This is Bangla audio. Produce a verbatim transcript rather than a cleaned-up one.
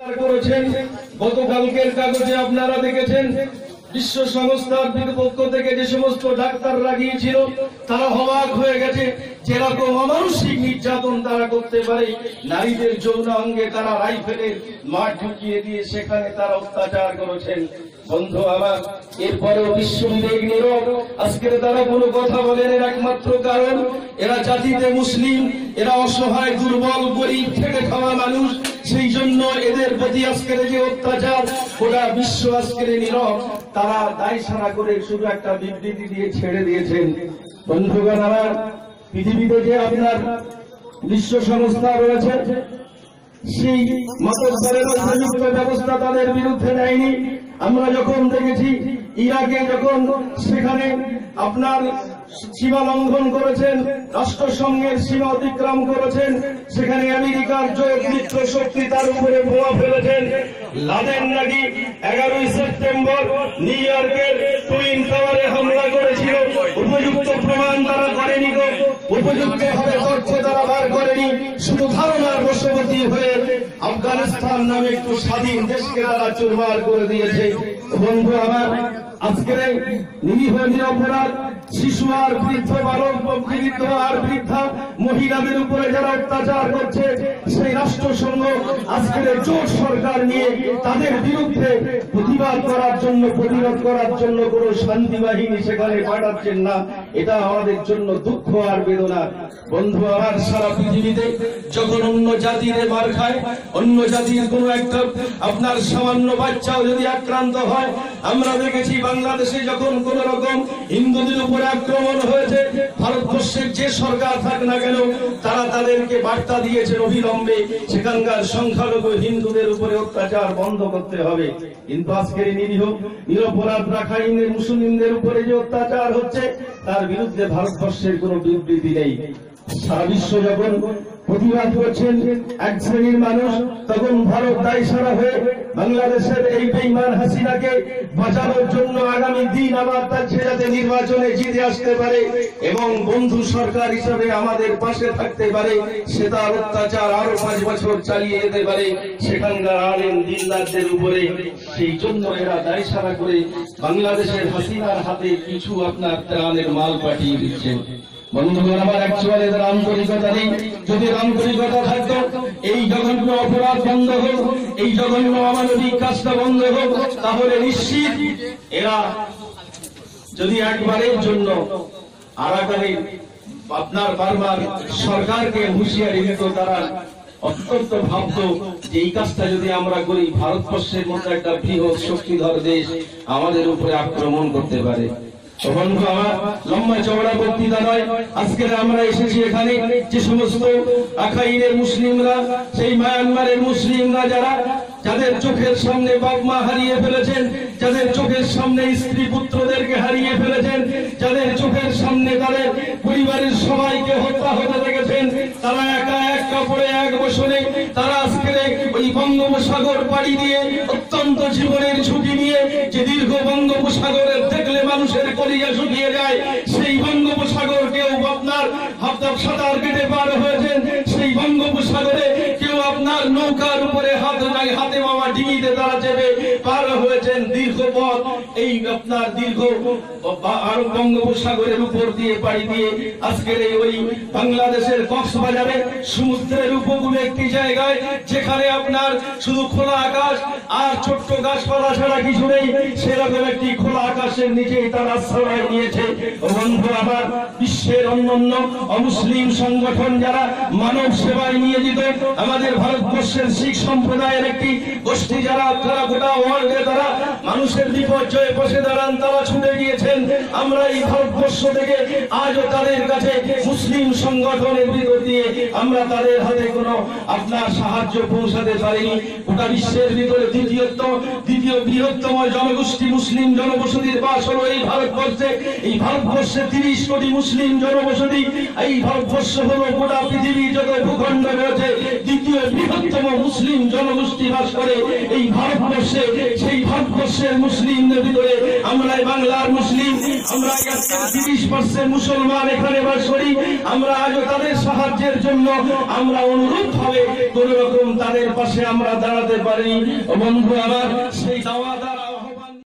করেছেন। গতকালকের কাগজে আপনারা দেখেছেন বিশ্ব সংস্থার পক্ষ থেকে যে সমস্ত ডাক্তাররা গিয়েছিল তারা অবাক হয়ে গেছে যেরকম অমানসিক নির্যাতন তারা করতে পারে। নারীদের যৌন অঙ্গে তারা রাইফেলের মাঠ ঢুকিয়ে দিয়ে সেখানে তারা অত্যাচার করেছেন। বন্ধু আমার, এরপরেও বিশ্ববিবেক নীরব। আজকে তারা কোনো কথা বলেন, এর একমাত্র কারণ এরা জাতিতে মুসলিম, এরা অসহায় দুর্বল গরিব খেটে খাওয়া মানুষ। সেই জন্য এদের প্রতি আজকের যে অত্যাচার গোটা বিশ্ব আজকের নীরব। তারা দায় সারা করে শুধু একটা বিবৃতি দিয়ে ছেড়ে দিয়েছেন। বন্ধুগণ আমার, পৃথিবীতে যে আপনার বিশ্ব সংস্থা রয়েছে সেই মাতব্বরের উপযুক্ত ব্যবস্থা তাদের বিরুদ্ধে নেয়নি। আমরা যখন দেখেছি ইরাকে যখন সেখানে আপনার সীমা লঙ্ঘন করেছেন, রাষ্ট্রসংঘের সীমা অতিক্রম করেছেন, সেখানে আমেরিকার জোট মিত্র শক্তি তার উপরে বোমা ফেলেছেন। লাদেন নাকি এগারোই সেপ্টেম্বর নিউ ইয়র্কের টুইন টাওয়ারে হামলা করেছিল। উপযুক্ত প্রমাণ তারা করেনি, উপযুক্ত ভাবে তথ্য তারা বার করেনি। শুধু ধারণার বশবর্তী হয়ে আফগানিস্তান নামে একটু স্বাধীন দেশকে তারা চুরমার করে দিয়েছে। বন্ধু আমার, আজকের নিরীহ নিরপরাধ শিশু আর বৃদ্ধ বালক বৃদ্ধ আর বৃদ্ধা মহিলাদের উপরে যারা অত্যাচার করছে সেই রাষ্ট্রসংঘ আজকের জোট সরকার নিয়ে তাদের বিরুদ্ধে প্রতিবাদ করার জন্য প্রতিরোধ করার জন্য কোন শান্তি বাহিনী সেখানে পাঠাচ্ছেন না। এটা আমাদের জন্য দুঃখ আর বেদনা। বন্ধু আমার, সারা পৃথিবীতে যখন অন্য জাতির মার খায়, অন্য জাতির কোন একটা আপনার সামান্য বাচ্চাও যদি আক্রান্ত হয়, আমরা দেখেছি বাংলাদেশে যখন কোন রকম হিন্দুদের উপরে আক্রমণ হয়েছে, ভারতবর্ষের যে সরকার থাক না কেন তারা তাদেরকে বার্তা দিয়েছেন অবিলম্বে সেখানকার সংখ্যালঘু হিন্দুদের উপরে অত্যাচার বন্ধ করতে হবে। কিন্তু আজকের নিরীহ নিরপরাধ রাখাইনের মুসলিমদের উপরে যে অত্যাচার হচ্ছে তার বিরুদ্ধে ভারতবর্ষের কোন বিবৃতি নেই। সারা বিশ্ব যখন প্রতিবাদ করছেন এক শ্রেণীর মানুষ, তখন ভারত দায় সারা হয়ে বাংলাদেশের এই বেঈমান হাসিনাকে বাঁচানোর জন্য আগামী দিন আবার তার যাতে নির্বাচনে জিতে আসতে পারে এবং বন্ধু সরকার হিসাবে আমাদের পাশে থাকতে পারে, সে তার অত্যাচার আরো পাঁচ বছর চালিয়ে যেতে পারে সেখানকার আলেম দিনদারদের উপরে। সেই জন্য এরা দায় সারা করে বাংলাদেশের হাসিনার হাতে কিছু আপনার ত্রাণের মাল পাঠিয়ে দিচ্ছেন। বন্ধুগণ আমার, অ্যাকচুয়ালি এদের আন্তরিকতা নেই। যদি আন্তরিকতা থাকতো এই জঘন্য অপরাধ বন্ধ হোক, এই জঘন্য অমানবিক কাজটা বন্ধ হোক, তাহলে নিশ্চিত এরা যদি একবারের জন্য আরাকানে আপনার বারবার সরকারকে হুঁশিয়ারি দিত, তারা অত্যন্ত ভাবত যে এই কাজটা যদি আমরা করি ভারতবর্ষের মতো একটা বৃহৎ শক্তিধর দেশ আমাদের উপরে আক্রমণ করতে পারে। বন্ধু আমার, লম্বা চওড়া বক্তৃতা নয়, আজকে আমরা এসেছি এখানে যে সমস্ত রাখাইনের মুসলিমরা, সেই মায়ানমারের মুসলিমরা যারা যাদের চোখের সামনে বাপ মা হারিয়ে ফেলেছেন, যাদের চোখের সামনে স্ত্রী পুত্রদেরকে হারিয়ে ফেলেছেন, যাদের চোখের সামনে তাদের পরিবারের সবাইকে হত্যা হতে দেখেছেন, তারা একা এক কাপড়ে এক বছরে তারা আজকে ওই বঙ্গোপসাগর পাড়ি দিয়ে অত্যন্ত জীবনের ঝুঁকি নিয়ে যে দীর্ঘ বঙ্গোপসাগরের দেখলে মানুষের কলিজা শুকিয়ে যায়, সেই বঙ্গোপসাগর কেউ আপনার হাফতাব সাঁতার কেটে পার হয়েছেন, সেই বঙ্গোপসাগরে কেউ আপনার নৌকার উপরে হাত হাতে মামা ডিঙিতে তারা চেপে পার হয়েছেন দীর্ঘ পথ। এই আপনার দীর্ঘ আরব বঙ্গোপসাগরের উপর দিয়ে পাড়ি দিয়ে আজকের এই ওই বাংলাদেশের কক্সবাজারে সমুদ্রের উপকূলে একটি জায়গায় যেখানে আপনার শুধু খোলা আকাশ আর ছোট্ট গাছপালা ছাড়া কিছু নেই, সেরকম একটি খোলা আকাশের নিচেই তারা আশ্রয় নিয়েছে। বন্ধু আমার, বিশ্বের অন্যান্য অমুসলিম সংগঠন যারা মানব সেবায় নিয়োজিত, আমাদের ভারতবর্ষের শিখ সম্প্রদায়ের একটি গোষ্ঠী যারা তারা গোটা ওয়ার্ল্ডে তারা মানুষের বিপর্যয়ে বসে দাঁড়ান, তারা ছুটে গিয়েছেন। আমরা এই ভারতবর্ষ থেকে আজও তাদের কাছে মুসলিম সংগঠনের ভিতর দিয়ে আমরা তাদের হাতে কোনো আপনার সাহায্য পৌঁছাতে পারিনি। গোটা বিশ্বের ভিতরে দ্বিতীয়তম দ্বিতীয় বৃহত্তম জনগোষ্ঠী মুসলিম জনবসতির বাস হলো এই ভারতবর্ষে। এই ভারতবর্ষে তিরিশ কোটি মুসলিম জনবসতি। এই ভারতবর্ষ হলো গোটা পৃথিবীর যত ভূখণ্ড রয়েছে দ্বিতীয় বৃহত্তম মুসলিম জনগোষ্ঠী বাস করে এই ভারতবর্ষে। সেই ভারতবর্ষের মুসলিমদের ভিতরে আমরা বাংলার মুসলিম, আমরা তিরিশ পার্সেন্ট মুসলমান এখানে বাস করি। আমরা আজও তাদের সাহায্যের জন্য আমরা অনুরোধ ভাবে কোন রকম তাদের পাশে আমরা দাঁড়াতে পারি। বন্ধু আমার সেই দাওয়াদার